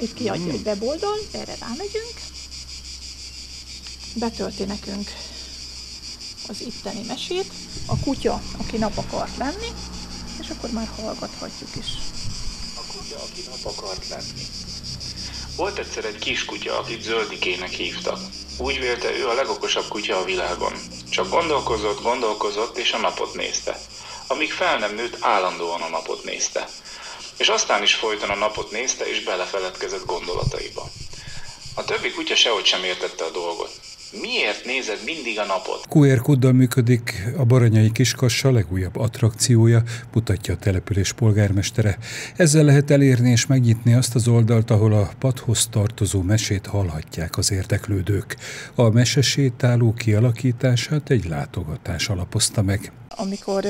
itt kiadja egy weboldal, erre rámegyünk, betölti nekünk az itteni mesét, a kutya, aki nap akart lenni, és akkor már hallgathatjuk is. A kutya, aki nap akart lenni. Volt egyszer egy kiskutya, akit Zöldikének hívtak. Úgy vélte, ő a legokosabb kutya a világon. Csak gondolkozott, és a napot nézte. Amíg fel nem nőtt, állandóan a napot nézte. És aztán is folyton a napot nézte, és belefeledkezett gondolataiba. A többi kutya sehogy sem értette a dolgot. Miért nézed mindig a napot? QR kóddal működik a Baranyai Kiskassa legújabb attrakciója, mutatja a település polgármestere. Ezzel lehet elérni és megnyitni azt az oldalt, ahol a padhoz tartozó mesét hallhatják az érdeklődők. A mesesétáló kialakítását egy látogatás alapozta meg. Amikor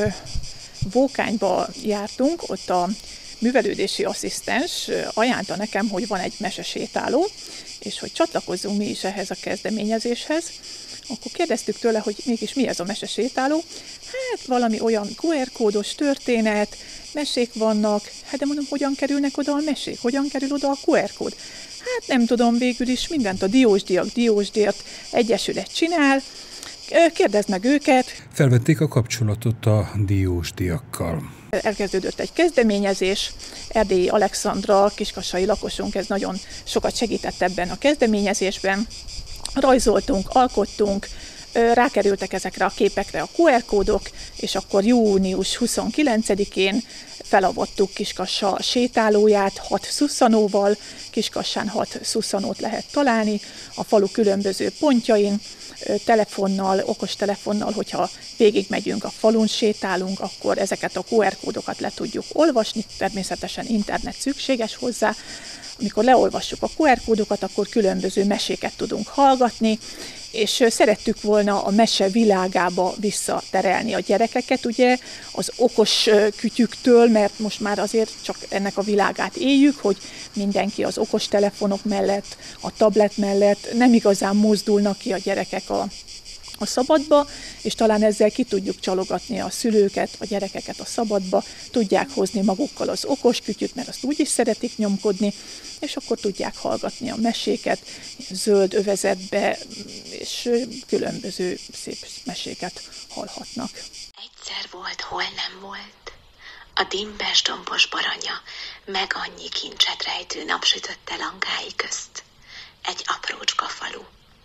Bókányba jártunk, ott a művelődési asszisztens ajánlta nekem, hogy van egy mesesétáló, és hogy csatlakozzunk mi is ehhez a kezdeményezéshez. Akkor kérdeztük tőle, hogy mégis mi ez a mesesétáló. Hát valami olyan QR kódos történet, mesék vannak, hát de mondom, hogyan kerülnek oda a mesék, hogyan kerül oda a QR kód. Hát nem tudom, végül is mindent a Diósdíjak Egyesület csinál, kérdezd meg őket. Felvették a kapcsolatot a diósdiakkal. Elkezdődött egy kezdeményezés, Erdélyi Alexandra, kiskassai lakosunk, ez nagyon sokat segített ebben a kezdeményezésben. Rajzoltunk, alkottunk, rákerültek ezekre a képekre a QR kódok, és akkor június 29-én felavattuk Kiskassa sétálóját 6 szusszanóval, Kiskassán 6 szusszanót lehet találni, a falu különböző pontjain, telefonnal, okostelefonnal, hogyha végigmegyünk a falun, sétálunk, akkor ezeket a QR kódokat le tudjuk olvasni, természetesen internet szükséges hozzá. Amikor leolvassuk a QR kódokat, akkor különböző meséket tudunk hallgatni, és szerettük volna a mese világába visszaterelni a gyerekeket, ugye, az okos kütyüktől, mert most már azért csak ennek a világát éljük, hogy mindenki az okos telefonok mellett, a tablet mellett nem igazán mozdulnak ki a gyerekek a szabadba, és talán ezzel ki tudjuk csalogatni a szülőket, a gyerekeket a szabadba, tudják hozni magukkal az okos kütyüt, mert azt úgy is szeretik nyomkodni, és akkor tudják hallgatni a meséket, zöld övezetbe, és különböző szép meséket hallhatnak. Egyszer volt, hol nem volt. A dimbes dombos baranya, meg annyi kincset rejtő napsütötte langái közt. Egy aprócska falu.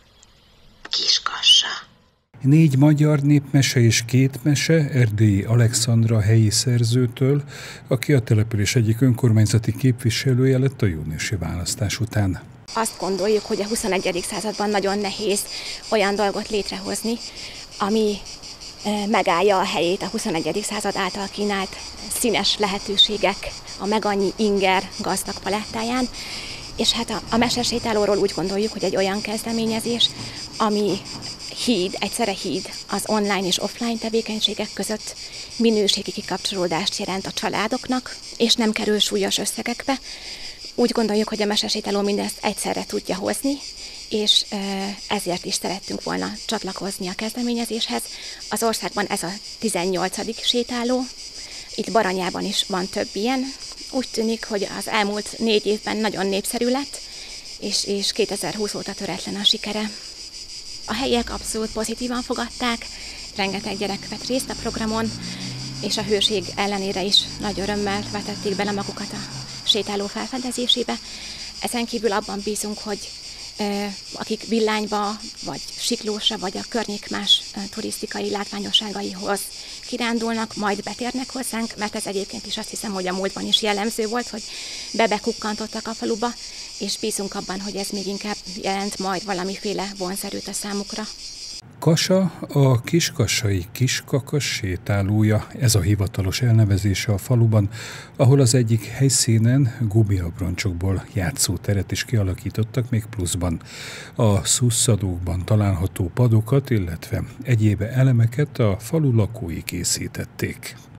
Kiskassa. 4 magyar népmese és 2 mese Erdélyi Alexandra helyi szerzőtől, aki a település egyik önkormányzati képviselője lett a júniusi választás után. Azt gondoljuk, hogy a 21. században nagyon nehéz olyan dolgot létrehozni, ami megállja a helyét a 21. század által kínált színes lehetőségek, a meg annyi inger gazdag palettáján. És hát a mesesétálóról úgy gondoljuk, hogy egy olyan kezdeményezés, ami egyszerre híd az online és offline tevékenységek között, minőségi kikapcsolódást jelent a családoknak, és nem kerül súlyos összegekbe. Úgy gondoljuk, hogy a mesesétáló mindezt egyszerre tudja hozni, és ezért is szerettünk volna csatlakozni a kezdeményezéshez. Az országban ez a 18. sétáló, itt Baranyában is van több ilyen. Úgy tűnik, hogy az elmúlt 4 évben nagyon népszerű lett, és 2020 óta töretlen a sikere. A helyiek abszolút pozitívan fogadták, rengeteg gyerek vett részt a programon, és a hőség ellenére is nagy örömmel vetették bele magukat a sétáló felfedezésébe. Ezen kívül abban bízunk, hogy akik Villányba, vagy Siklósra, vagy a környék más turisztikai látványosságaihoz kirándulnak, majd betérnek hozzánk, mert ez egyébként is azt hiszem, hogy a múltban is jellemző volt, hogy bekukkantottak a faluba, és bízunk abban, hogy ez még inkább jelent majd valamiféle vonzerőt a számukra. Kasa a kiskassai Kiskakas sétálója, ez a hivatalos elnevezése a faluban, ahol az egyik helyszínen gumiabroncsokból játszóteret is kialakítottak még pluszban. A szusszadókban található padokat, illetve egyéb elemeket a falu lakói készítették.